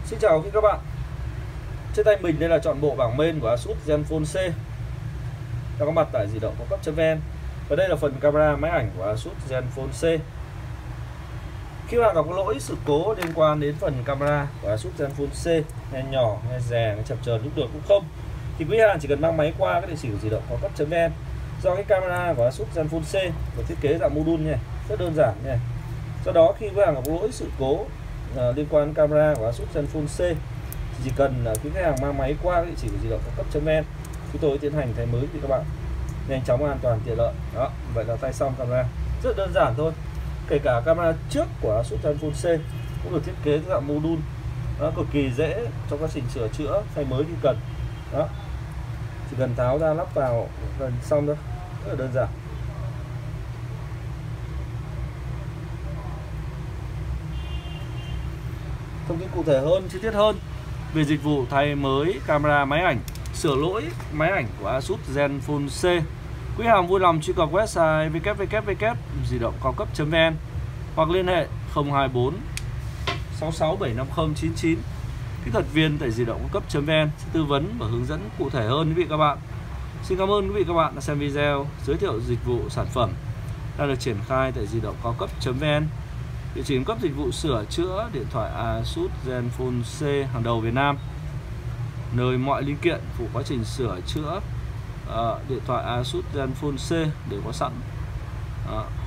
Xin chào các bạn. Trên tay mình đây là trọn bộ bảng main của Asus Zenfone C đang có mặt tại di động cao cấp.vn. Và đây là phần camera máy ảnh của Asus Zenfone C. Khi bạn gặp lỗi sự cố liên quan đến phần camera của Asus Zenfone C, nghe nhỏ, nghe rè, nghe chập chờn lúc được cũng không, thì quý hàng chỉ cần mang máy qua các địa chỉ của di động cao cấp.vn. Do cái camera của Asus Zenfone C được thiết kế dạng module nha, rất đơn giản nha. Do đó khi quý hàng gặp lỗi sự cố liên quan đến camera của Asus Zenfone C thì chỉ cần quý khách hàng mang máy qua địa chỉ của di động cao cấp.vn, chúng tôi tiến hành thay mới thì các bạn nhanh chóng, an toàn, tiện lợi. Đó, vậy là tay xong camera rất đơn giản thôi. Kể cả camera trước của Asus Zenfone C cũng được thiết kế dạng module, nó cực kỳ dễ trong quá trình sửa chữa thay mới khi cần. Đó, chỉ cần tháo ra lắp vào gần xong thôi, rất là đơn giản. Thông tin cụ thể hơn, chi tiết hơn về dịch vụ thay mới camera máy ảnh, sửa lỗi máy ảnh của Asus Zenfone C, quý hàng vui lòng truy cập website www.diđộngcao cấp.vn hoặc liên hệ 024 667599. Kỹ thuật viên tại di động cao cấp.vn sẽ tư vấn và hướng dẫn cụ thể hơn quý vị các bạn. Xin cảm ơn quý vị các bạn đã xem video giới thiệu dịch vụ sản phẩm đang được triển khai tại di động cao cấp.vn. Địa chỉ cung cấp dịch vụ sửa chữa điện thoại Asus Zenfone C hàng đầu Việt Nam, nơi mọi linh kiện phụ quá trình sửa chữa điện thoại Asus Zenfone C đều có sẵn.